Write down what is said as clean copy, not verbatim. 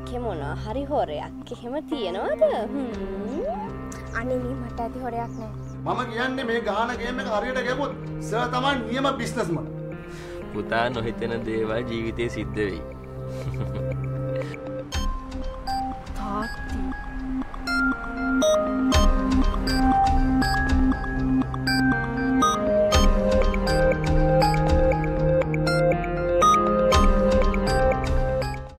ඒකේ මොනවා හරි හොරයක් එහෙම තියනවද? අනේ මට ඇති හොරයක් නෑ. මම කියන්නේ මේ ගහන ගේම් එක හරියට ගෙවුවොත් සර් තමයි නියම බිස්නස්මන්. පුතා නොහිතන දේවල් ජීවිතේ සිද්ධ වෙයි.